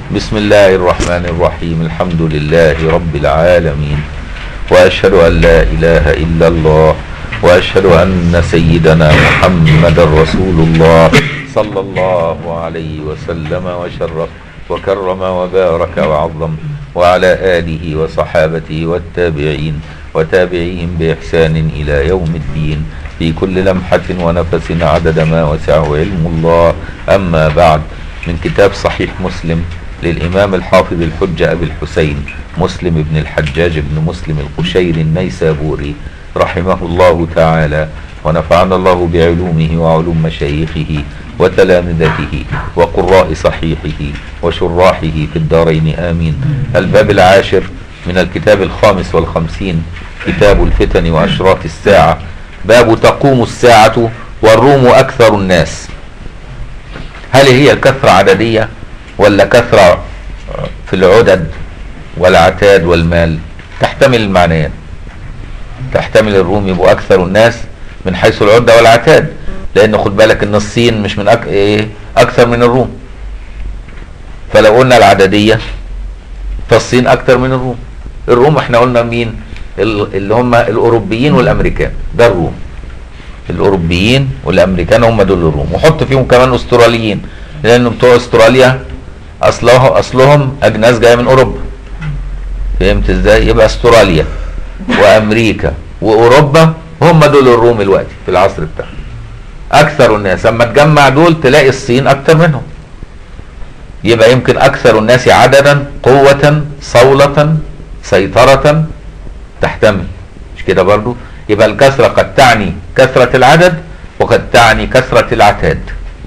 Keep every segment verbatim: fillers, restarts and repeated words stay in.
بسم الله الرحمن الرحيم. الحمد لله رب العالمين، وأشهد أن لا إله إلا الله، وأشهد أن سيدنا محمد رسول الله صلى الله عليه وسلم وشرف وكرم وبارك وعظم، وعلى آله وصحابته والتابعين وتابعيهم بإحسان إلى يوم الدين، في كل لمحة ونفس عدد ما وسعه علم الله. أما بعد، من كتاب صحيح مسلم للإمام الحافظ الحجة أبي الحسين مسلم بن الحجاج بن مسلم القشيري النيسابوري رحمه الله تعالى، ونفعنا الله بعلومه وعلوم مشايخه وتلامذته وقراء صحيحه وشراحه في الدارين آمين. الباب العاشر من الكتاب الخامس والخمسين، كتاب الفتن وأشراط الساعة. باب تقوم الساعة والروم أكثر الناس. هل هي الكثرة عددية ولا كثرة في العدد والعتاد والمال؟ تحتمل المعنيين، تحتمل الروم يبقوا أكثر الناس من حيث العدة والعتاد، لأن خد بالك إن الصين مش من أك... إيه؟ أكثر من الروم، فلو قلنا العددية فالصين أكثر من الروم. الروم احنا قلنا مين؟ اللي هم الأوروبيين والأمريكان، ده الروم. الأوروبيين والأمريكان هم دول الروم، وحط فيهم كمان أستراليين، لأن بتوع أستراليا أصلهم أصلهم أجناس جاية من أوروبا. فهمت إزاي؟ يبقى أستراليا وأمريكا وأوروبا هم دول الروم الوقت في العصر بتاعهم. أكثر الناس أما تجمع دول تلاقي الصين أكثر منهم، يبقى يمكن أكثر الناس عددا قوة صولة سيطرة تحتمل، مش كده برضو؟ يبقى الكثرة قد تعني كثرة العدد وقد تعني كثرة العتاد،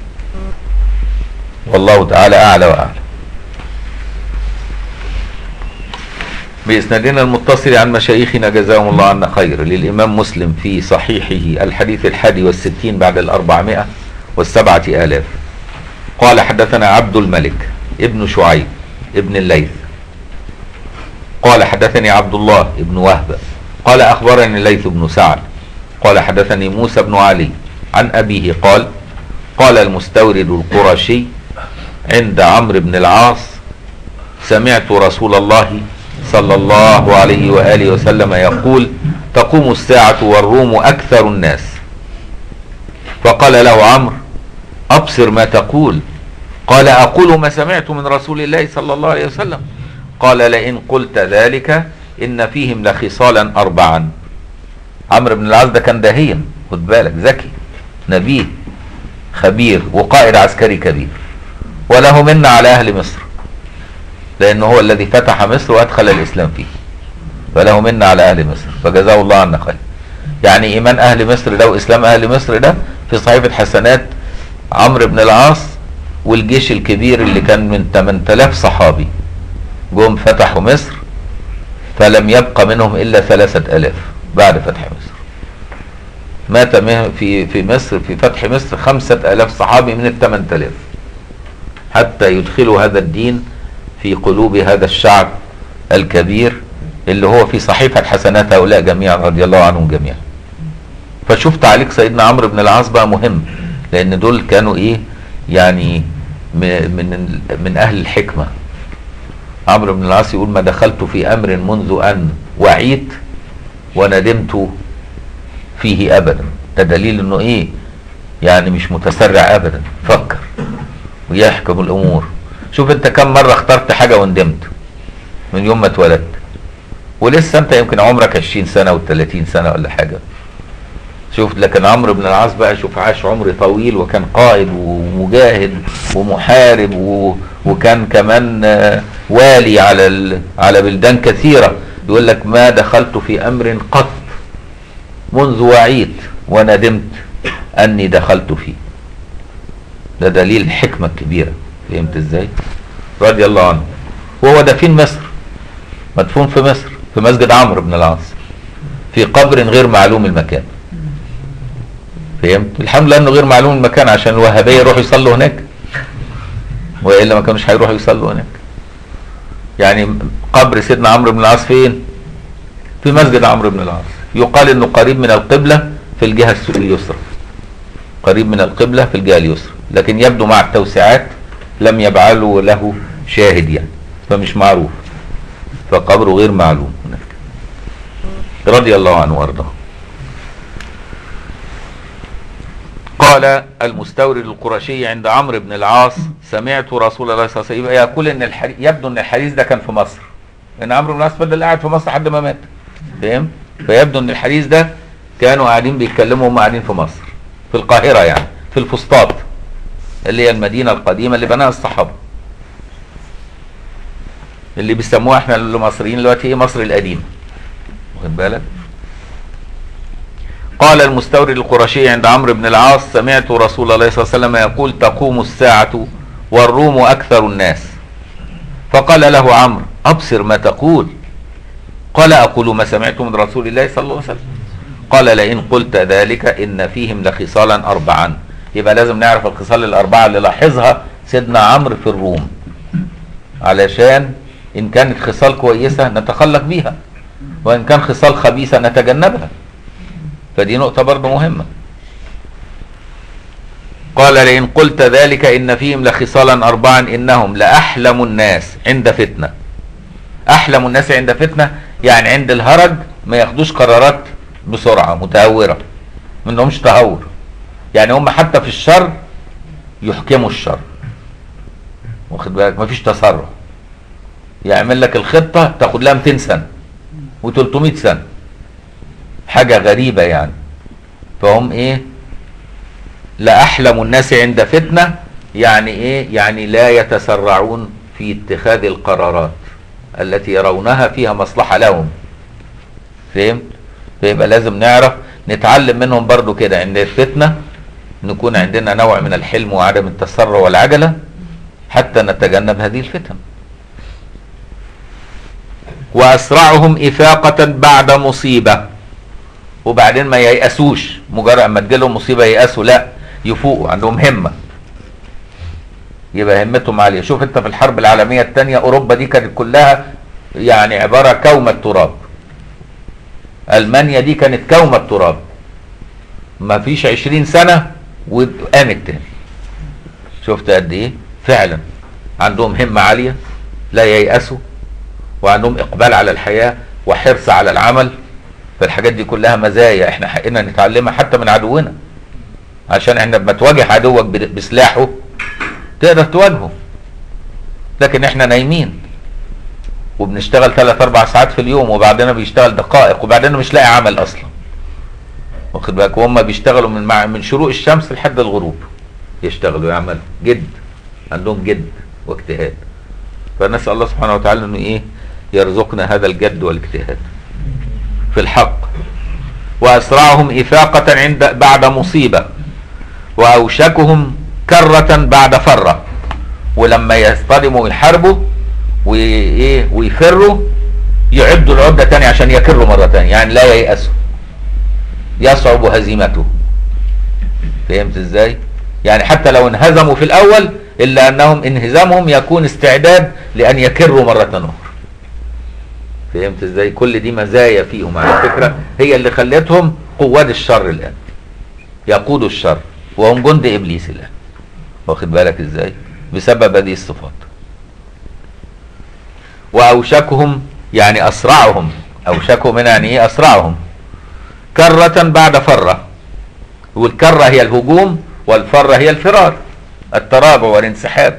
والله تعالى أعلى وأعلى. بإسنادنا المتصل عن مشايخنا جزاهم الله عنا خير للإمام مسلم في صحيحه الحديث الحادي والستين بعد الأربعمائة والسبعة آلاف. قال حدثنا عبد الملك ابن شعيب ابن الليث قال حدثني عبد الله ابن وهب قال أخبرني الليث بن سعد قال حدثني موسى بن علي عن أبيه قال قال المستورد القرشي عند عمرو بن العاص سمعت رسول الله صلى الله عليه وآله وسلم يقول تقوم الساعة والروم أكثر الناس. فقال له عمرو أبصر ما تقول. قال أقول ما سمعت من رسول الله صلى الله عليه وسلم. قال لئن قلت ذلك إن فيهم لخصالا أربعا. عمرو بن العاص ده كان داهيا، خد بالك، ذكي نبيه خبير وقائد عسكري كبير، وله منا على أهل مصر، لأنه هو الذي فتح مصر وأدخل الإسلام فيه، فله منا على أهل مصر، فجزاه الله عنا خير. يعني إيمان أهل مصر ده وإسلام أهل مصر ده في صحيفة حسنات عمرو بن العاص، والجيش الكبير اللي كان من ثمانية آلاف صحابي جم فتحوا مصر، فلم يبقى منهم إلا ثلاثة آلاف بعد فتح مصر. مات في في مصر في فتح مصر خمسة آلاف صحابي من الثمانية آلاف، حتى يدخلوا هذا الدين في قلوب هذا الشعب الكبير اللي هو في صحيفة حسنات هؤلاء جميعا رضي الله عنهم جميعا. فشوف تعليق سيدنا عمرو بن العاص بقى مهم، لأن دول كانوا إيه يعني من من أهل الحكمة. عمرو بن العاص يقول ما دخلت في أمر منذ أن وعيت وندمت فيه أبدا. ده دليل إنه إيه يعني مش متسرع أبدا، فكر ويحكم الأمور. شوف أنت كم مرة اخترت حاجة وندمت من يوم ما اتولدت، ولسه أنت يمكن عمرك عشرين سنة وثلاثين سنة ولا حاجة. شوف لكن عمرو بن العاص بقى شوف عاش عمر طويل، وكان قائد ومجاهد ومحارب و... وكان كمان والي على ال... على بلدان كثيرة. يقول لك ما دخلت في أمر قط منذ وعيت وندمت أني دخلت فيه. ده دليل الحكمة الكبيرة. فهمت ازاي؟ رضي الله عنه. وهو دفين مصر، مدفون في مصر في مسجد عمرو بن العاص في قبر غير معلوم المكان. فهمت؟ الحمد لله انه غير معلوم المكان عشان الوهابيه يروحوا يصلوا هناك، والا ما كانوش هيروحوا يصلوا هناك. يعني قبر سيدنا عمرو بن العاص فين؟ في مسجد عمرو بن العاص. يقال انه قريب من القبله في الجهه اليسرى، قريب من القبله في الجهه اليسرى، لكن يبدو مع التوسعات لم يجعلوا له شاهد يعني، فمش معروف، فقبره غير معلوم هناك. رضي الله عنه وارضاه. قال المستورد القرشي عند عمرو بن العاص سمعت رسول الله صلى الله عليه وسلم يقول ان الحديث، يبدو ان الحديث ده كان في مصر، ان عمرو بن العاص فضل قاعد في مصر لحد ما مات، فاهم؟ فيبدو ان الحديث ده كانوا قاعدين بيتكلموا وهم قاعدين في مصر، في القاهره يعني، في الفسطاط اللي هي المدينه القديمه اللي بناها الصحابه، اللي بيسموها احنا المصريين دلوقتي ايه، مصر القديمه، واخد بالك؟ قال المستورد القرشي عند عمرو بن العاص سمعت رسول الله صلى الله عليه وسلم يقول تقوم الساعة والروم أكثر الناس. فقال له عمرو أبصر ما تقول. قال أقول ما سمعت من رسول الله صلى الله عليه وسلم. قال لئن قلت ذلك إن فيهم لخصالا أربعا. يبقى لازم نعرف الخصال الأربعة اللي لاحظها سيدنا عمرو في الروم، علشان إن كانت خصال كويسة نتخلق بيها، وإن كان خصال خبيثة نتجنبها، فدي نقطة برضه مهمة. قال لئن قلت ذلك إن فيهم لخصالا أربعا إنهم لأحلم الناس عند فتنة. أحلم الناس عند فتنة يعني عند الهرج ما ياخدوش قرارات بسرعة متهورة، ما عندهمش تهور، يعني هم حتى في الشر يحكموا الشر، واخد بالك؟ مفيش تسرع، يعمل لك الخطة تاخد لها مئتين سنة وثلاثمئة سنة، حاجة غريبة يعني. فهم ايه؟ لا أحلم الناس عند فتنة، يعني ايه؟ يعني لا يتسرعون في اتخاذ القرارات التي يرونها فيها مصلحة لهم، فهمت؟ فيبقى لازم نعرف نتعلم منهم برضو كده، عند الفتنة نكون عندنا نوع من الحلم وعدم التسرع والعجلة حتى نتجنب هذه الفتن. وأسرعهم إفاقة بعد مصيبة، وبعدين ما ييأسوش مجرد ما تجيلهم مصيبة ييأسوا، لا، يفوقوا، عندهم همة، يبقى همتهم عالية. شوف انت في الحرب العالمية الثانية أوروبا دي كانت كلها يعني عبارة كومة تراب، ألمانيا دي كانت كومة تراب، ما فيش عشرين سنة وقامت تاني. شفت قد ايه؟ فعلا عندهم همة عالية، لا ييأسوا، وعندهم إقبال على الحياة وحرص على العمل. فالحاجات دي كلها مزايا احنا حقنا نتعلمها حتى من عدونا، عشان احنا لما تواجه عدوك بسلاحه تقدر تواجهه، لكن احنا نايمين وبنشتغل ثلاث اربع ساعات في اليوم، وبعدين بيشتغل دقائق، وبعدين مش لاقي عمل اصلا، واخد بالك؟ وهم بيشتغلوا من مع من شروق الشمس لحد الغروب، يشتغلوا يعملوا جد، عندهم جد واجتهاد. فنسأل الله سبحانه وتعالى انه ايه يرزقنا هذا الجد والاجتهاد في الحق. وأسرعهم إفاقة عند بعد مصيبة، وأوشكهم كرة بعد فرة. ولما يصطدموا ويحاربوا وإيه ويفروا يعدوا العدة تاني عشان يكروا مرة تانية، يعني لا ييأسوا، يصعب هزيمته. فهمت ازاي؟ يعني حتى لو انهزموا في الأول إلا أنهم انهزامهم يكون استعداد لأن يكروا مرة أخرى. فهمت ازاي؟ كل دي مزايا فيهم على فكرة، هي اللي خلتهم قواد الشر الآن، يقودوا الشر وهم جند إبليس الآن، واخد بالك ازاي؟ بسبب هذه الصفات. وأوشكهم يعني أسرعهم، أوشكهم هنا يعني إيه؟ أسرعهم كرة بعد فرة، والكرة هي الهجوم والفرة هي الفرار، التراجع والانسحاب.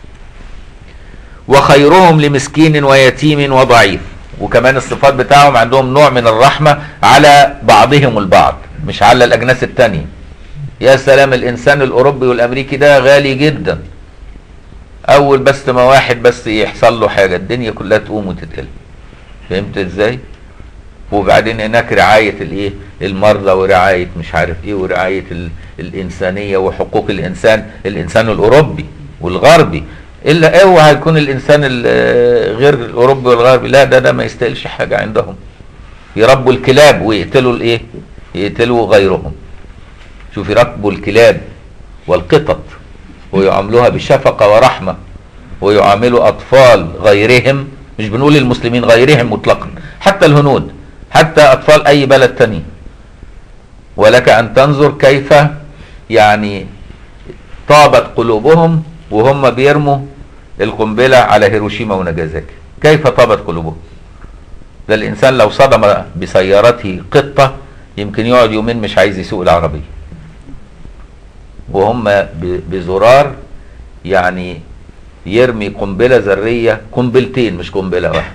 وخيرهم لمسكين ويتيم وضعيف، وكمان الصفات بتاعهم عندهم نوع من الرحمة على بعضهم البعض، مش على الأجناس التانية. يا سلام، الإنسان الأوروبي والأمريكي ده غالي جدا، أول بس ما واحد بس يحصل له حاجة الدنيا كلها تقوم وتتقلب. فهمت إزاي؟ وبعدين هناك رعاية الإيه؟ المرضى، ورعاية مش عارف إيه، ورعاية الإنسانية وحقوق الإنسان، الإنسان الأوروبي والغربي. الا اوعى هيكون الانسان غير الاوروبي والغربي، لا، ده ده ما يستاهلش حاجه عندهم. يربوا الكلاب ويقتلوا الايه؟ يقتلوا غيرهم. شوف، يربوا الكلاب والقطط ويعاملوها بشفقه ورحمه، ويعاملوا اطفال غيرهم، مش بنقول المسلمين، غيرهم مطلقا، حتى الهنود، حتى اطفال اي بلد تاني. ولك ان تنظر كيف يعني طابت قلوبهم وهم بيرموا القنبلة على هيروشيما وناجازاكي، كيف طابت قلوبهم؟ ده الإنسان لو صدم بسيارته قطة يمكن يقعد يومين مش عايز يسوق العربية، وهم بزرار يعني يرمي قنبلة ذرية، قنبلتين مش قنبلة واحدة،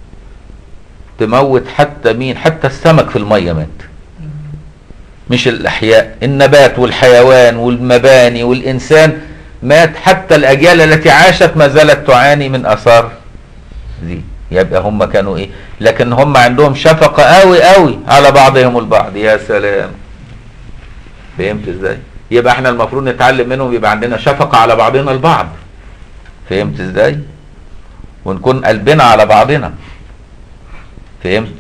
تموت حتى مين؟ حتى السمك في المية مات، مش الأحياء، النبات والحيوان والمباني والإنسان مات، حتى الأجيال التي عاشت ما زالت تعاني من أثار دي. يبقى هم كانوا إيه؟ لكن هم عندهم شفقة قوي قوي على بعضهم البعض. يا سلام، فهمت إزاي؟ يبقى احنا المفروض نتعلم منهم، يبقى عندنا شفقة على بعضنا البعض، فهمت إزاي؟ ونكون قلبنا على بعضنا، فهمت؟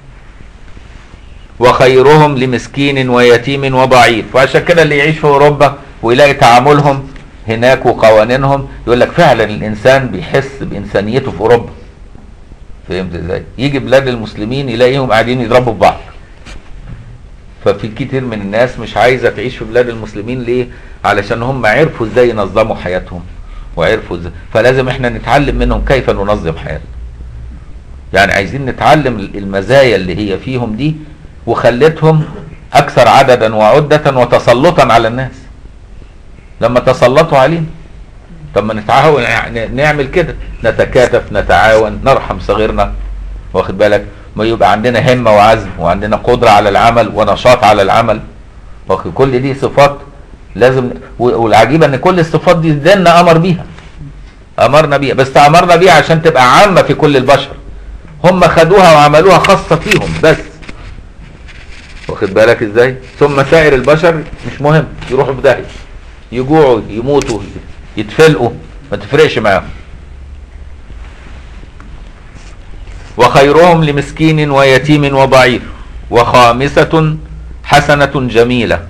وخيرهم لمسكين ويتيم وضعيف. وعشان كده اللي يعيش في اوروبا ويلاقي تعاملهم هناك وقوانينهم يقول لك فعلا الانسان بيحس بانسانيته في اوروبا، فهمت ازاي؟ يجي بلاد المسلمين يلاقيهم قاعدين يضربوا في بعض. ففي كتير من الناس مش عايزه تعيش في بلاد المسلمين. ليه؟ علشان هم عرفوا ازاي ينظموا حياتهم وعرفوا ازاي، فلازم احنا نتعلم منهم كيف ننظم حياتنا. يعني عايزين نتعلم المزايا اللي هي فيهم دي، وخلتهم اكثر عددا وعدة وتسلطا على الناس لما تسلطوا علينا. طب ما نتعاون، نعمل كده، نتكاتف، نتعاون، نرحم صغيرنا، واخد بالك؟ ما يبقى عندنا همة وعزم وعندنا قدرة على العمل ونشاط على العمل، واخد؟ كل دي صفات لازم. والعجيبة ان كل الصفات دي ديننا امر بيها، امرنا بيها، بس امرنا بيها عشان تبقى عامة في كل البشر. هم خدوها وعملوها خاصة فيهم بس، واخد بالك ازاي؟ ثم سائر البشر مش مهم، يروحوا في داهية، يجوعوا، يموتوا، يتفلقوا، ما تفرقش معاهم. وخيرهم لمسكين ويتيم وضعيف. وخامسة حسنة جميلة.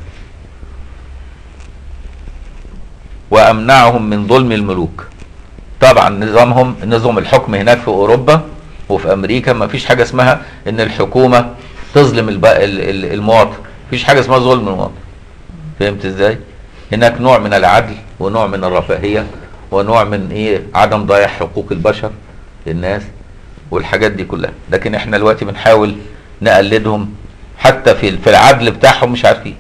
وأمنعهم من ظلم الملوك. طبعا نظامهم، نظام الحكم هناك في أوروبا وفي أمريكا ما فيش حاجة اسمها إن الحكومة تظلم المواطن، مفيش حاجة اسمها ظلم المواطن، فهمت ازاي؟ هناك نوع من العدل ونوع من الرفاهية ونوع من ايه، عدم ضياع حقوق البشر للناس والحاجات دي كلها. لكن احنا دلوقتي بنحاول نقلدهم حتى في في العدل بتاعهم، مش عارفين.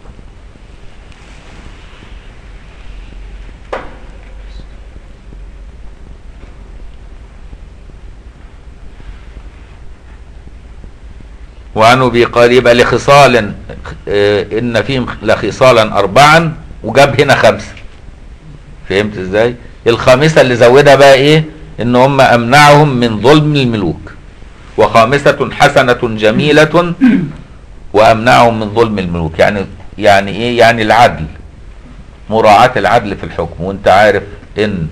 وعنه بقال يبقى لخصال اه ان فيهم لخصالا اربعا، وجاب هنا خمسه، فهمت ازاي؟ الخامسه اللي زودها بقى ايه؟ ان هم امنعهم من ظلم الملوك. وخامسه حسنه جميله وامنعهم من ظلم الملوك. يعني يعني ايه؟ يعني العدل، مراعاه العدل في الحكم. وانت عارف ان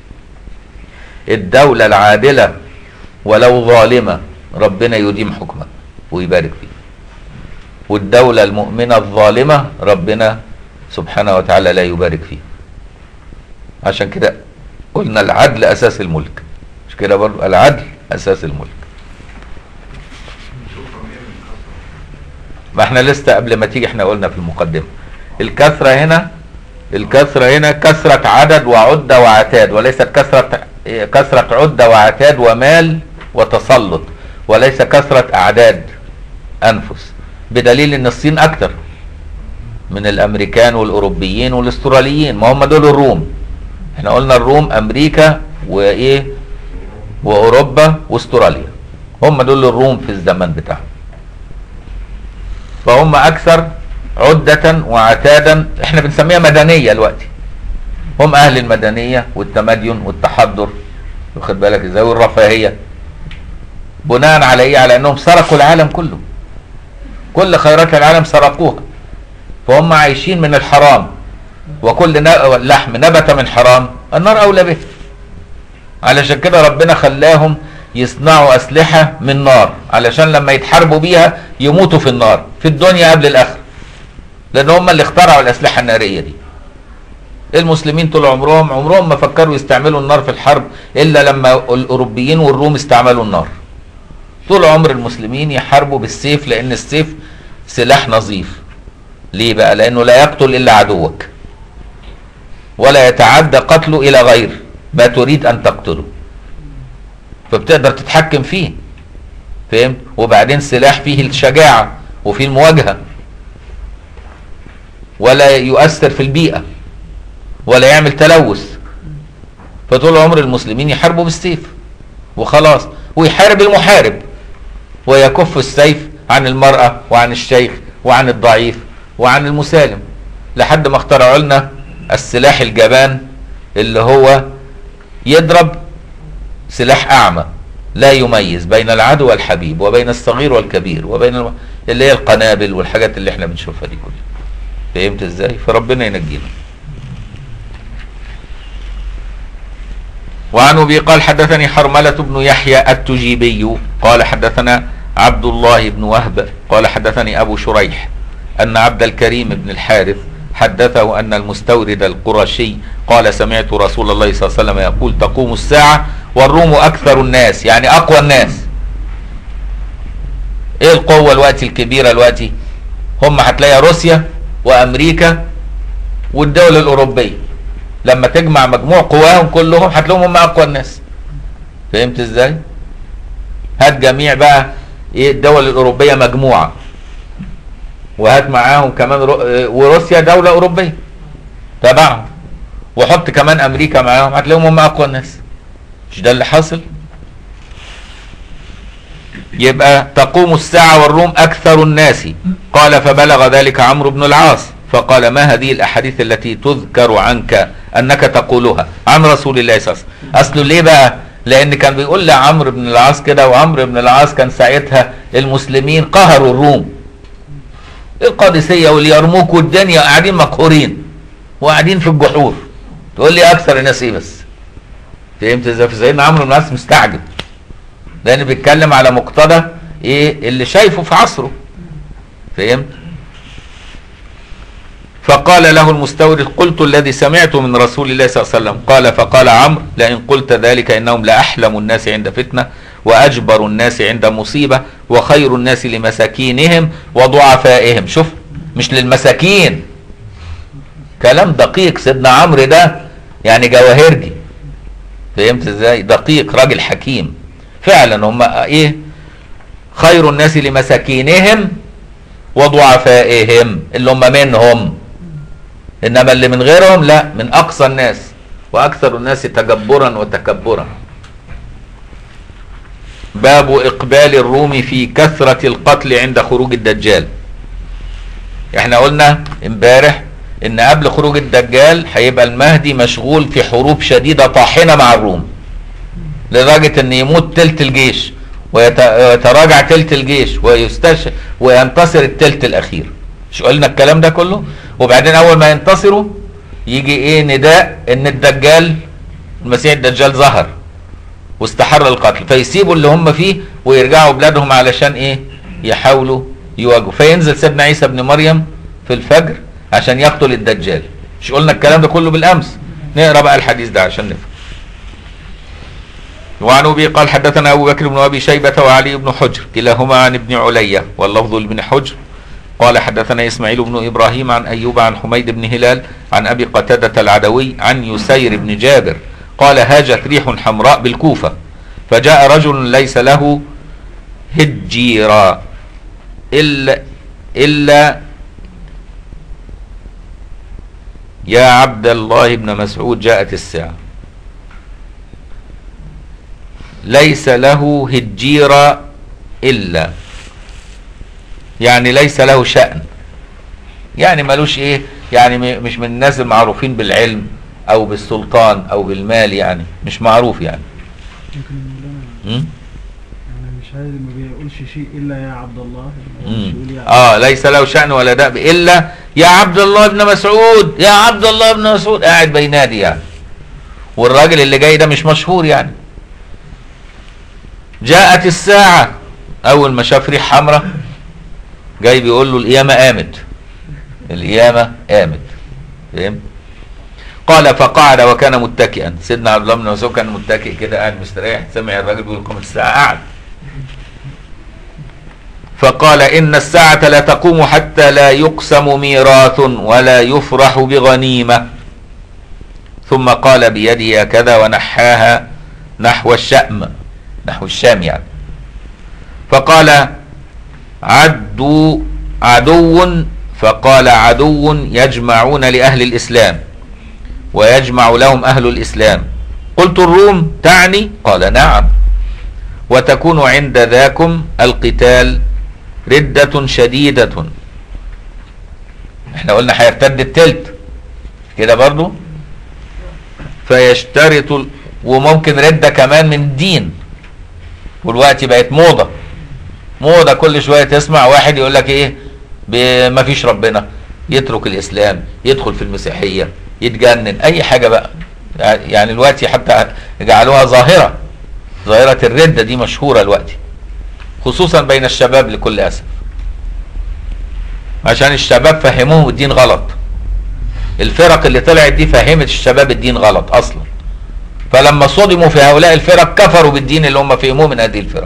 الدوله العادله ولو ظالمه ربنا يديم حكمها ويبارك فيه، والدولة المؤمنة الظالمة ربنا سبحانه وتعالى لا يبارك فيه. عشان كده قلنا العدل أساس الملك، مش كده برضو؟ العدل أساس الملك. ما احنا لسه قبل ما تيجي احنا قلنا في المقدمة الكثرة هنا، الكثرة هنا كثرة عدد وعدة وعتاد، وليست كثرة كثرة عدة وعتاد ومال وتسلط، وليس كثرة أعداد أنفس. بدليل ان الصين اكتر من الامريكان والاوروبيين والاستراليين، ما هم دول الروم. احنا قلنا الروم امريكا وايه واوروبا واستراليا، هم دول الروم في الزمن بتاعهم. فهم اكثر عدة وعتادا، احنا بنسميها مدنية دلوقتي. هم اهل المدنية والتمدن والتحضر، واخد بالك ازاي؟ والرفاهية. بناء على ايه؟ على انهم سرقوا العالم كله، كل خيرات العالم سرقوها، فهم عايشين من الحرام. وكل لحم نبت من حرام النار اولى به. علشان كده ربنا خلاهم يصنعوا اسلحة من نار، علشان لما يتحاربوا بيها يموتوا في النار في الدنيا قبل الاخره، لان هم اللي اخترعوا الاسلحة النارية دي. المسلمين طول عمرهم عمرهم ما فكروا يستعملوا النار في الحرب الا لما الاوروبيين والروم استعملوا النار. طول عمر المسلمين يحاربوا بالسيف، لان السيف سلاح نظيف. ليه بقى؟ لانه لا يقتل الا عدوك ولا يتعدى قتله الى غير ما تريد ان تقتله، فبتقدر تتحكم فيه. فهمت؟ وبعدين سلاح فيه الشجاعة وفيه المواجهة، ولا يؤثر في البيئة ولا يعمل تلوث. فطول عمر المسلمين يحاربوا بالسيف وخلاص، ويحارب المحارب ويكف السيف عن المرأة وعن الشيخ وعن الضعيف وعن المسالم، لحد ما اخترعوا لنا السلاح الجبان اللي هو يضرب سلاح أعمى لا يميز بين العدو والحبيب وبين الصغير والكبير وبين الم... اللي هي القنابل والحاجات اللي احنا بنشوفها دي كلها. فهمت ازاي؟ فربنا ينجينا. وعن ابي قال حدثني حرملة بن يحيى التجيبي قال حدثنا عبد الله بن وهب قال حدثني ابو شريح ان عبد الكريم بن الحارث حدثه ان المستورد القرشي قال سمعت رسول الله صلى الله عليه وسلم يقول تقوم الساعة والروم اكثر الناس، يعني اقوى الناس. ايه القوة الوقت الكبيرة الوقت؟ هم هتلاقي روسيا وامريكا والدول الاوروبية، لما تجمع مجموع قواهم كلهم هتلاقيهم هم اقوى الناس. فهمت ازاي؟ هات جميع بقى ايه الدول الاوروبية مجموعة، وهات معاهم كمان رو... وروسيا دولة اوروبية تبعهم، وحط كمان امريكا معاهم، هتلاقيهم هم اقوى الناس. مش ده اللي حاصل؟ يبقى تقوم الساعة والروم اكثر الناس. قال فبلغ ذلك عمرو بن العاص فقال ما هذه الاحاديث التي تذكر عنك انك تقولها عن رسول الله صلى الله عليه وسلم؟ اصله ليه بقى؟ لان كان بيقول لعمرو بن العاص كده، وعمرو بن العاص كان ساعتها المسلمين قهروا الروم، القادسية واليرموك والدنيا قاعدين مقهورين وقاعدين في الجحور، تقول لي اكثر الناس ايه بس؟ فهمت ازاي؟ فسيدنا عمرو بن العاص مستعجب، لان بيتكلم على مقتضى ايه اللي شايفه في عصره. فهمت؟ فقال له المستورد قلت الذي سمعته من رسول الله صلى الله عليه وسلم. قال فقال عمرو لئن قلت ذلك انهم لاحلم الناس عند فتنه واجبر الناس عند مصيبه وخير الناس لمساكينهم وضعفائهم. شوف، مش للمساكين، كلام دقيق سيدنا عمرو ده، يعني جواهرجي. فهمت ازاي؟ دقيق، راجل حكيم فعلا. هم ايه؟ خير الناس لمساكينهم وضعفائهم، اللي هم منهم، انما اللي من غيرهم لا، من اقصى الناس واكثر الناس تجبرا وتكبرا. باب اقبال الروم في كثرة القتل عند خروج الدجال. احنا قلنا امبارح ان قبل خروج الدجال هيبقى المهدي مشغول في حروب شديدة طاحنة مع الروم، لدرجة ان يموت تلت الجيش ويتراجع تلت الجيش ويستشهد وينتصر التلت الاخير. مش قلنا الكلام ده كله؟ وبعدين اول ما ينتصروا يجي ايه؟ نداء ان الدجال المسيح الدجال ظهر واستحر القتل، فيسيبوا اللي هم فيه ويرجعوا بلادهم علشان ايه؟ يحاولوا يواجهوا. فينزل سيدنا عيسى ابن مريم في الفجر عشان يقتل الدجال. مش قلنا الكلام ده كله بالامس؟ نقرا بقى الحديث ده عشان نفهم. وعن ابي قال حدثنا ابو بكر بن ابي شيبه وعلي بن حجر كلاهما عن ابن علية واللفظ لابن حجر قال حدثنا اسماعيل بن ابراهيم عن ايوب عن حميد بن هلال عن ابي قتادة العدوي عن يسير بن جابر قال هاجت ريح حمراء بالكوفة فجاء رجل ليس له هجيرا إلا إلا يا عبد الله بن مسعود جاءت الساعة. ليس له هجيرا إلا، يعني ليس له شأن، يعني ملوش ايه، يعني مش من الناس المعروفين بالعلم او بالسلطان او بالمال، يعني مش معروف يعني. يعني مش هذا ما بيقولش شيء الا يا عبد الله، يعني اه ليس له شأن ولا دأب الا يا عبد الله بن مسعود، يا عبد الله بن مسعود، قاعد بينادي يعني، والراجل اللي جاي ده مش مشهور يعني. جاءت الساعة، اول ما شاف ريح حمراء جاي بيقول له القيامة قامت، القيامة قامت. فهمت؟ قال فقعد وكان متكئا. سيدنا عبد الله بن مسعود كان متكئ كده قاعد مستريح، سمع الراجل بيقول قامت الساعة، قعد. فقال إن الساعة لا تقوم حتى لا يقسم ميراث ولا يفرح بغنيمة ثم قال بيده كذا ونحاها نحو الشأم، نحو الشام يعني. فقال عدوا عدو، فقال عدو يجمعون لأهل الإسلام ويجمع لهم أهل الإسلام. قلت الروم تعني؟ قال نعم. وتكون عند ذاكم القتال ردة شديدة. احنا قلنا هيرتد التلت كده برضو، فيشترط، وممكن ردة كمان من الدين، والوقت بقت موضة موضة كل شوية تسمع واحد يقول لك ايه ما فيش ربنا، يترك الإسلام يدخل في المسيحية يتجنن أي حاجة بقى. يعني الوقت حتى جعلوها ظاهرة، ظاهرة الردة دي مشهورة الوقت، خصوصا بين الشباب لكل أسف، عشان الشباب فهموهم الدين غلط. الفرق اللي طلعت دي فهمت الشباب الدين غلط أصلا، فلما صدموا في هؤلاء الفرق كفروا بالدين اللي هم فهموه من هذه الفرق.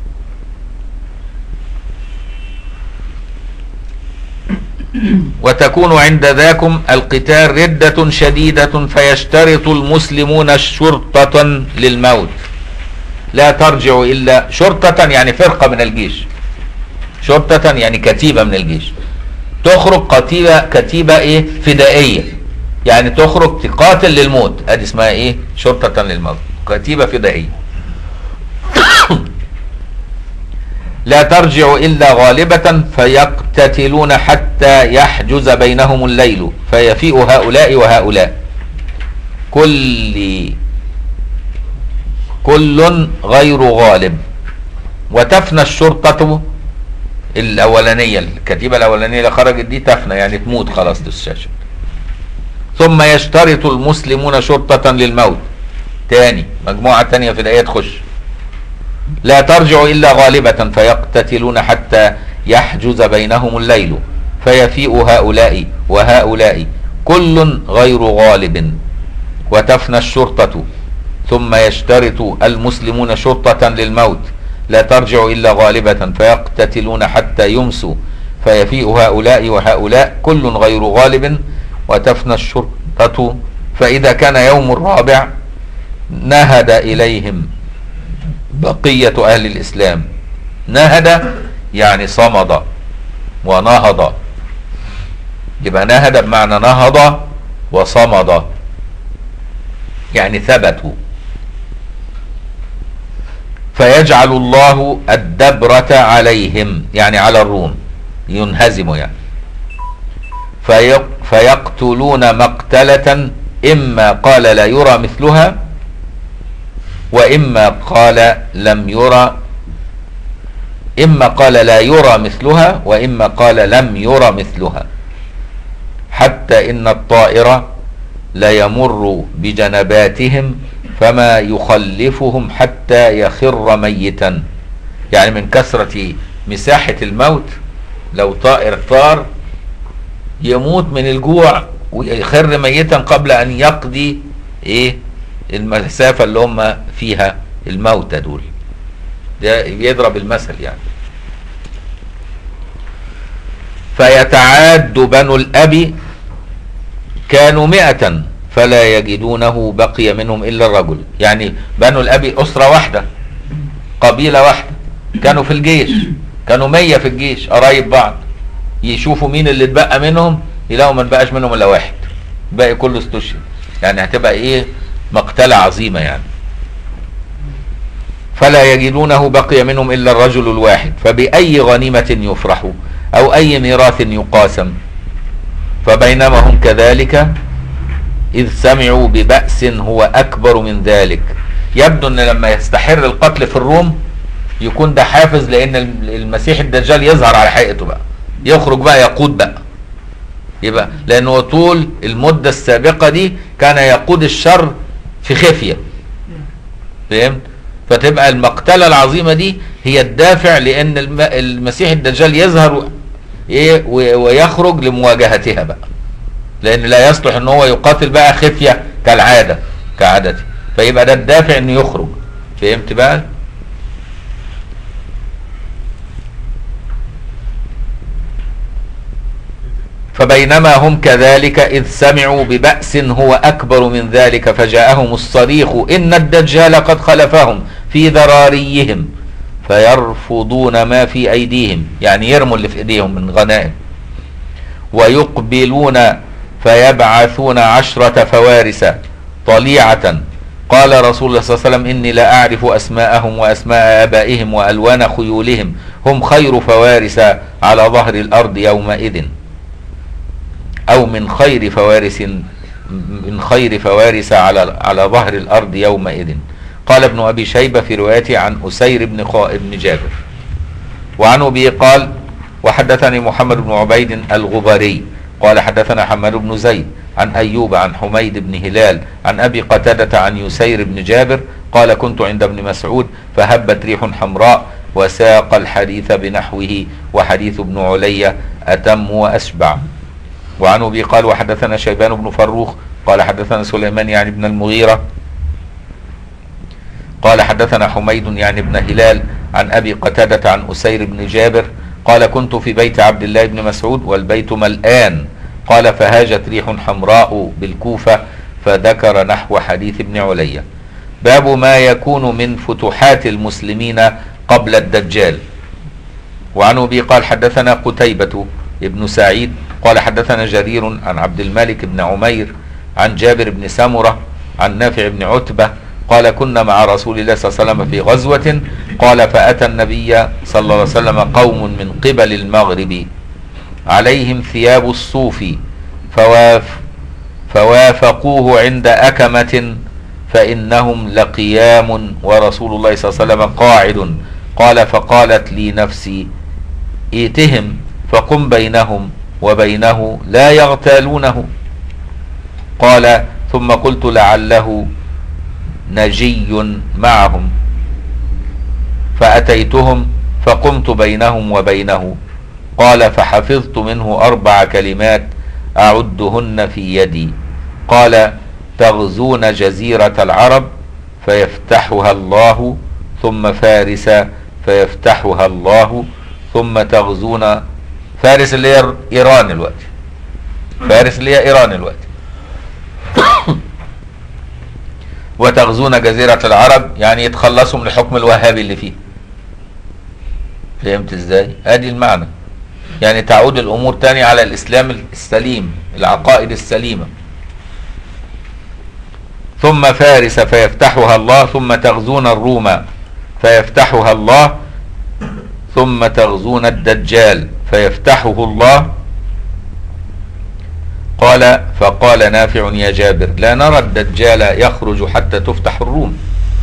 وتكون عند ذاكم القتال ردة شديدة فيشترط المسلمون شرطة للموت، لا ترجع إلا شرطة يعني فرقة من الجيش، شرطة يعني كتيبة من الجيش، تخرج كتيبة كتيبة ايه فدائية، يعني تخرج تقاتل للموت، ادي اسمها ايه شرطة للموت، كتيبة فدائية. لا ترجع إلا غالبة فيقتتلون حتى يحجز بينهم الليل فيفيء هؤلاء وهؤلاء، كل كل غير غالب. وتفنى الشرطة الأولانية، الكتيبة الأولانية اللي خرجت دي تفنى يعني تموت خلاص تستشهد. ثم يشترط المسلمون شرطة للموت، تاني مجموعة تانية في الآية تخش. لا ترجع إلا غالبة فيقتتلون حتى يحجز بينهم الليل فيفيء هؤلاء وهؤلاء كل غير غالب. وتفنى الشرطة. ثم يشترط المسلمون شرطة للموت، لا ترجع إلا غالبة فيقتتلون حتى يمسوا فيفيء هؤلاء وهؤلاء كل غير غالب. وتفنى الشرطة. فإذا كان يوم الرابع نهد إليهم بقية أهل الإسلام. نهد يعني صمد ونهض، يبقى نهد بمعنى نهض وصمد يعني ثبتوا. فيجعل الله الدبرة عليهم يعني على الروم، ينهزموا يعني. فيق فيقتلون مقتلة إما قال لا يرى مثلها وإما قال لم يرى، إما قال لا يرى مثلها وإما قال لم يرى مثلها، حتى إن الطائر ليمر بجنباتهم فما يخلفهم حتى يخر ميتا، يعني من كثرة مساحة الموت لو طائر طار يموت من الجوع ويخر ميتا قبل أن يقضي إيه المسافة اللي هم فيها الموتى دول. ده يضرب المثل يعني. فيتعاد بنو الأب كانوا مئة فلا يجدونه بقي منهم إلا الرجل، يعني بنو الأب أسرة واحدة قبيلة واحدة كانوا في الجيش، كانوا مية في الجيش قرايب بعض، يشوفوا مين اللي اتبقى منهم يلاقوا ما بقاش منهم إلا واحد، باقي كله استشهد، يعني هتبقى إيه مقتلة عظيمة يعني. فلا يجدونه بقي منهم إلا الرجل الواحد، فبأي غنيمة يفرح أو أي ميراث يقاسم. فبينما هم كذلك إذ سمعوا ببأس هو أكبر من ذلك. يبدو أن لما يستحر القتل في الروم يكون ده حافز لأن المسيح الدجال يظهر على حقيقته بقى، يخرج بقى يقود بقى، يبقى لأنه طول المدة السابقة دي كان يقود الشر في خفية، فهمت؟ فتبقى المقتلة العظيمة دي هي الدافع لأن المسيح الدجال يظهر إيه ويخرج لمواجهتها بقى، لأن لا يصلح أن هو يقاتل بقى خفية كالعادة كعادته، فيبقى ده الدافع أنه يخرج، فهمت بقى؟ فبينما هم كذلك إذ سمعوا ببأس هو أكبر من ذلك فجاءهم الصريخ إن الدجال قد خلفهم في ذراريهم فيرفضون ما في أيديهم، يعني يرموا اللي في أيديهم من غنائم، ويقبلون فيبعثون عشرة فوارس طليعة. قال رسول الله صلى الله عليه وسلم إني لا أعرف أسماءهم وأسماء آبائهم وألوان خيولهم، هم خير فوارس على ظهر الأرض يومئذ، أو من خير فوارس من خير فوارس على على ظهر الأرض يومئذ. قال ابن أبي شيبة في روايته عن أسير بن بن جابر. وعن أبي قال وحدثني محمد بن عبيد الغبري قال حدثنا حماد بن زيد عن أيوب عن حميد بن هلال عن أبي قتادة عن يسير بن جابر قال كنت عند ابن مسعود فهبت ريح حمراء وساق الحديث بنحوه وحديث ابن علي أتم وأشبع. وعن أبي قال وحدثنا شيبان بن فروخ قال حدثنا سليمان يعني ابن المغيرة قال حدثنا حميد يعني ابن هلال عن أبي قتادة عن أسير بن جابر قال كنت في بيت عبد الله بن مسعود والبيت ملآن قال فهاجت ريح حمراء بالكوفة فذكر نحو حديث ابن علي. باب ما يكون من فتوحات المسلمين قبل الدجال. وعن أبي قال حدثنا قتيبة ابن سعيد قال حدثنا جرير عن عبد الملك بن عمير عن جابر بن سمرة عن نافع بن عتبة قال كنا مع رسول الله صلى الله عليه وسلم في غزوة قال فأتى النبي صلى الله عليه وسلم قوم من قبل المغرب عليهم ثياب الصوف فواف فوافقوه عند أكمة فإنهم لقيام ورسول الله صلى الله عليه وسلم قاعد. قال فقالت لي نفسي ائتهم فقم بينهم وبينه لا يغتالونه. قال ثم قلت لعله نجي معهم فأتيتهم فقمت بينهم وبينه. قال فحفظت منه أربع كلمات أعدهن في يدي. قال تغزون جزيرة العرب فيفتحها الله ثم فارس فيفتحها الله ثم تغزون فارس اللي هي إيران الوقت فارس اللي هي إيران الوقت وتغزون جزيرة العرب يعني يتخلصوا من الحكم الوهابي اللي فيه. فهمت ازاي؟ ادي المعنى، يعني تعود الامور تاني على الاسلام السليم العقائد السليمة. ثم فارس فيفتحها الله ثم تغزون الروم فيفتحها الله ثم تغزون الدجال فيفتحه الله. قال فقال نافع يا جابر لا نرى الدجال يخرج حتى تفتح الروم.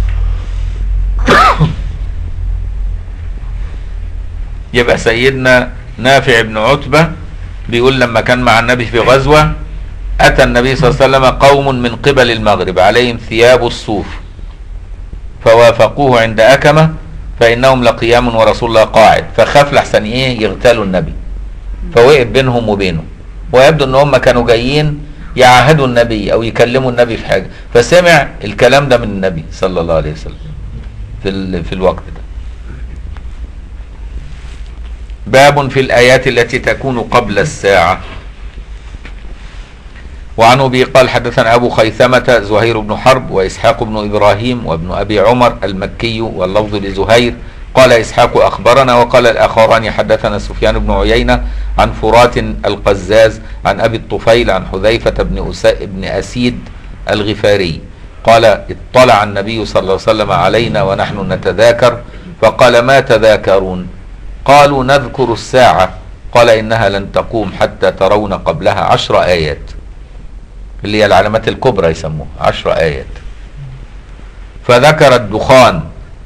يبقى سيدنا نافع بن عتبة بيقول لما كان مع النبي في غزوة أتى النبي صلى الله عليه وسلم قوم من قبل المغرب عليهم ثياب الصوف فوافقوه عند أكمة فإنهم لقيام ورسول الله قاعد، فخاف لحسن إيه يغتالوا النبي فوقف بينهم وبينه، ويبدو ان هم كانوا جايين يعاهدوا النبي او يكلموا النبي في حاجة، فسمع الكلام ده من النبي صلى الله عليه وسلم في, في الوقت ده. باب في الآيات التي تكون قبل الساعة. وعن أبي قال حدثنا أبو خيثمة زهير بن حرب وإسحاق بن إبراهيم وابن أبي عمر المكي واللفظ لزهير قال إسحاق أخبرنا وقال الآخران حدثنا سفيان بن عيينة عن فرات القزاز عن أبي الطفيل عن حذيفة بن, بن أسيد الغفاري قال اطلع النبي صلى الله عليه وسلم علينا ونحن نتذاكر فقال ما تذاكرون؟ قالوا نذكر الساعة. قال إنها لن تقوم حتى ترون قبلها عشر آيات، اللي هي العلامات الكبرى يسموها عشر آيات. فذكر الدخان،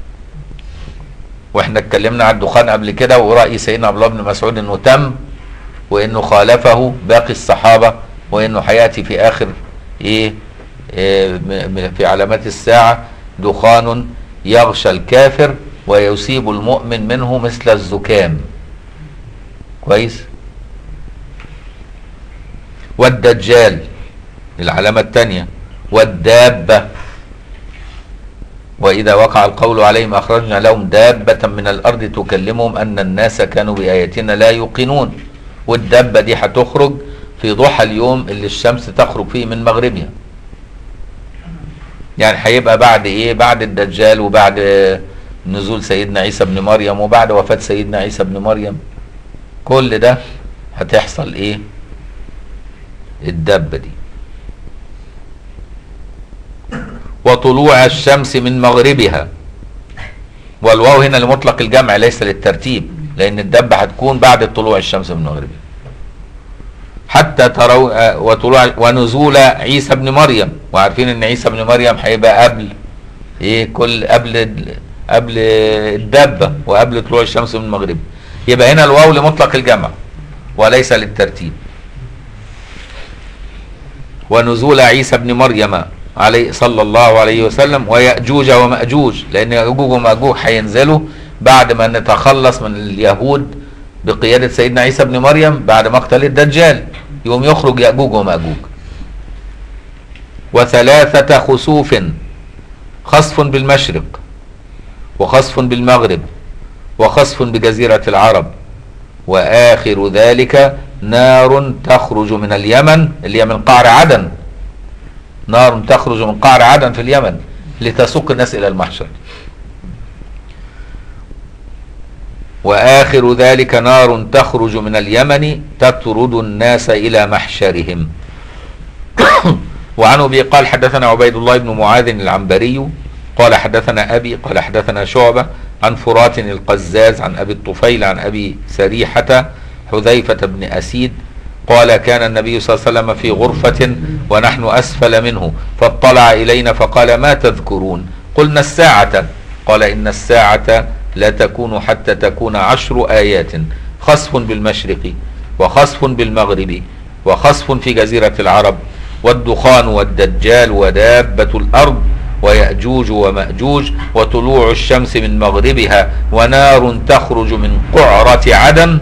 واحنا اتكلمنا عن الدخان قبل كده، ورأي سيدنا عبد الله بن مسعود انه تم وانه خالفه باقي الصحابة، وانه هياتي في اخر ايه, إيه في علامات الساعة دخان يغشى الكافر ويصيب المؤمن منه مثل الزكام. كويس. والدجال العلامة الثانية، والدابة وإذا وقع القول عليهم أخرجنا لهم دابة من الأرض تكلمهم أن الناس كانوا بآياتنا لا يوقنون. والدابة دي هتخرج في ضحى اليوم اللي الشمس تخرج فيه من مغربها. يعني هيبقى بعد ايه؟ بعد الدجال وبعد نزول سيدنا عيسى ابن مريم وبعد وفاة سيدنا عيسى ابن مريم، كل ده هتحصل ايه؟ الدبة دي. وطلوع الشمس من مغربها، والواو هنا لمطلق الجمع ليس للترتيب، لان الدبة هتكون بعد طلوع الشمس من مغربها. حتى تروا وطلوع ونزول عيسى ابن مريم، وعارفين ان عيسى ابن مريم هيبقى قبل ايه؟ كل قبل قبل الدبة وقبل طلوع الشمس من المغرب. يبقى هنا الواو لمطلق الجمع وليس للترتيب. ونزول عيسى ابن مريم عليه صلى الله عليه وسلم، ويأجوج ومأجوج، لان يأجوج ومأجوج هينزلوا بعد ما نتخلص من اليهود بقيادة سيدنا عيسى ابن مريم بعد مقتل الدجال، يوم يخرج يأجوج ومأجوج. وثلاثة خسوف، خسف بالمشرق وخسف بالمغرب وخسف بجزيرة العرب، وآخر ذلك نار تخرج من اليمن، اللي هي من قعر عدن، نار تخرج من قعر عدن في اليمن لتسوق الناس إلى المحشر. وآخر ذلك نار تخرج من اليمن تطرد الناس إلى محشرهم. وعنه به قال حدثنا عبيد الله بن معاذ العنبري قال حدثنا أبي قال حدثنا شعبة عن فرات القزاز عن أبي الطفيل عن أبي سريحة حذيفة بن أسيد قال كان النبي صلى الله عليه وسلم في غرفة ونحن أسفل منه، فاطلع إلينا فقال ما تذكرون؟ قلنا الساعة. قال إن الساعة لا تكون حتى تكون عشر آيات، خسف بالمشرق وخسف بالمغرب وخسف في جزيرة العرب، والدخان والدجال ودابة الأرض ويأجوج ومأجوج، وطلوع الشمس من مغربها، ونار تخرج من قعرة عدن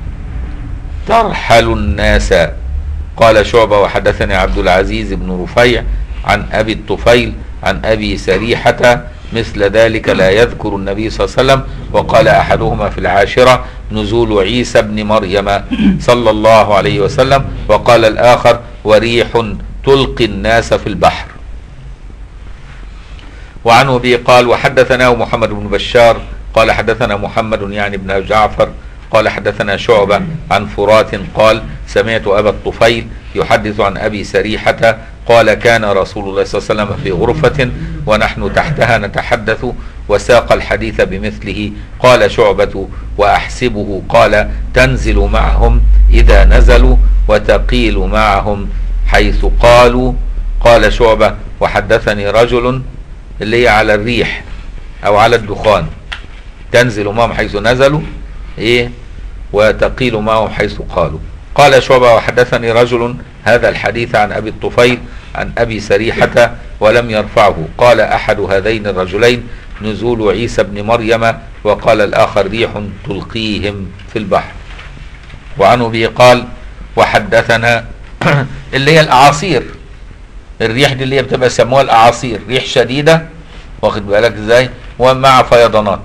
ترحل الناس. قال شعبة وحدثني عبد العزيز بن رفيع عن أبي الطفيل عن أبي سريحة مثل ذلك لا يذكر النبي صلى الله عليه وسلم. وقال أحدهما في العاشرة نزول عيسى بن مريم صلى الله عليه وسلم، وقال الآخر وريح تلقي الناس في البحر. وعنه به قال وحدثناه محمد بن بشار قال حدثنا محمد يعني بن جعفر قال حدثنا شعبة عن فرات قال سمعت أبا الطفيل يحدث عن أبي سريحة قال كان رسول الله صلى الله عليه وسلم في غرفة ونحن تحتها نتحدث، وساق الحديث بمثله. قال شعبة وأحسبه قال تنزل معهم إذا نزلوا وتقيل معهم حيث قالوا. قال شعبة وحدثني رجل، اللي هي على الريح أو على الدخان، تنزل معهم حيث نزلوا إيه وتقيل معهم حيث قالوا. قال شعبة وحدثني رجل هذا الحديث عن أبي الطفيل عن أبي سريحة ولم يرفعه. قال أحد هذين الرجلين نزول عيسى بن مريم، وقال الآخر ريح تلقيهم في البحر. وعنه به قال وحدثنا اللي هي الأعاصير، الريح دي اللي هي بتبقى يسموها الأعاصير، ريح شديدة واخد بالك ازاي ومع فيضانات.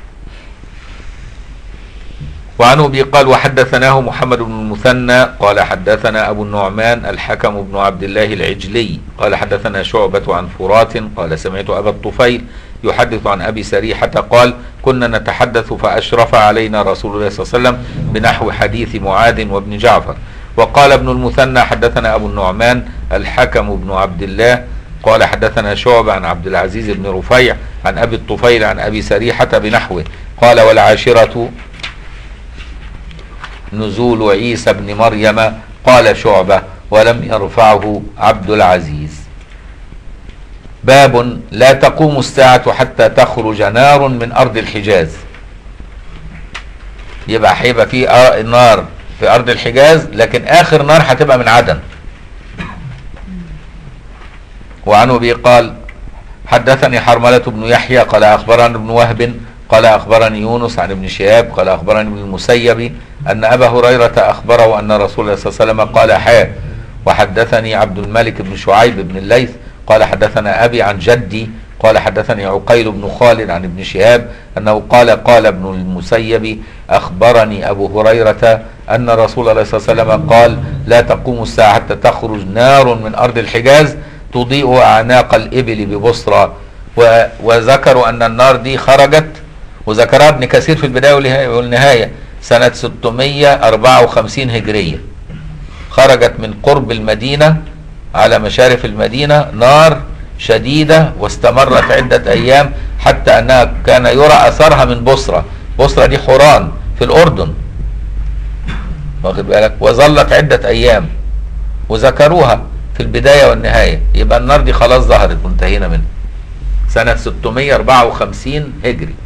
وعنه به قال وحدثناه محمد بن المثنى قال حدثنا أبو النعمان الحكم بن عبد الله العجلي قال حدثنا شعبة عن فرات قال سمعت أبا الطفيل يحدث عن أبي سريحة قال كنا نتحدث فأشرف علينا رسول الله صلى الله عليه وسلم بنحو حديث معاذ وابن جعفر. وقال ابن المثنى حدثنا أبو النعمان الحكم بن عبد الله قال حدثنا شعبة عن عبد العزيز بن رفيع عن أبي الطفيل عن أبي سريحة بنحوه. قال والعاشرة نزول عيسى بن مريم. قال شعبة ولم يرفعه عبد العزيز. باب لا تقوم الساعة حتى تخرج نار من أرض الحجاز. يبقى هيبقى في نار في أرض الحجاز، لكن آخر نار هتبقى من عدن. وعنه به قال حدثني حرملة بن يحيى قال أخبرني ابن وهب قال أخبرني يونس عن ابن شهاب قال أخبرني ابن المسيب أن أبا هريرة أخبره أن رسول الله صلى الله عليه وسلم قال حا. وحدثني عبد الملك بن شعيب بن الليث قال حدثنا أبي عن جدي قال حدثني عقيل بن خالد عن ابن شهاب أنه قال قال ابن المسيب أخبرني أبو هريرة أن رسول الله صلى الله عليه وسلم قال لا تقوم الساعة حتى تخرج نار من أرض الحجاز تضيء أعناق الإبل ببصرى. وذكروا أن النار دي خرجت، وذكرها ابن كثير في البداية والنهاية سنة ستمائة وأربعة وخمسين هجرية. خرجت من قرب المدينة على مشارف المدينة نار شديدة واستمرت عدة أيام، حتى أنها كان يرى أثرها من بصرى. بصرى دي حوران في الأردن، واخد بالك، وظلت عدة أيام وذكروها في البداية والنهاية. يبقى النار دي خلاص ظهرت وانتهينا منها سنة ستمائة وأربعة وخمسين هجري.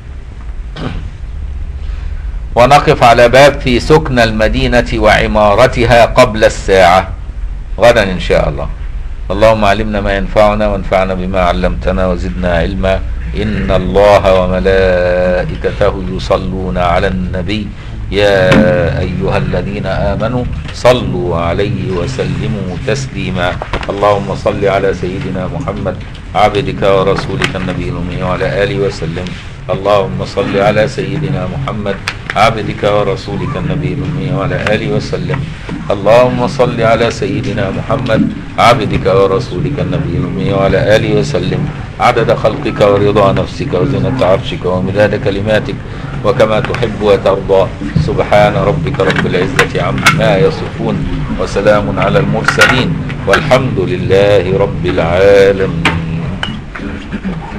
ونقف على باب في سكن المدينة وعمارتها قبل الساعة غدا إن شاء الله. اللهم علمنا ما ينفعنا وانفعنا بما علمتنا وزدنا علما. إن الله وملائكته يصلون على النبي يا أيها الذين آمنوا صلوا عليه وسلموا تسليما. اللهم صل على سيدنا محمد عبدك ورسولك النبي الأمي وعلى آله وسلم. اللهم صل على سيدنا محمد عبدك ورسولك النبي الأمي وعلى آله وسلم. اللهم صل على سيدنا محمد عبدك ورسولك النبي الأمي وعلى آله وسلم عدد خلقك ورضا نفسك وزنة عرشك ومداد كلماتك وكما تحب وترضى. سبحان ربك رب العزة عما يصفون وسلام على المرسلين والحمد لله رب العالمين.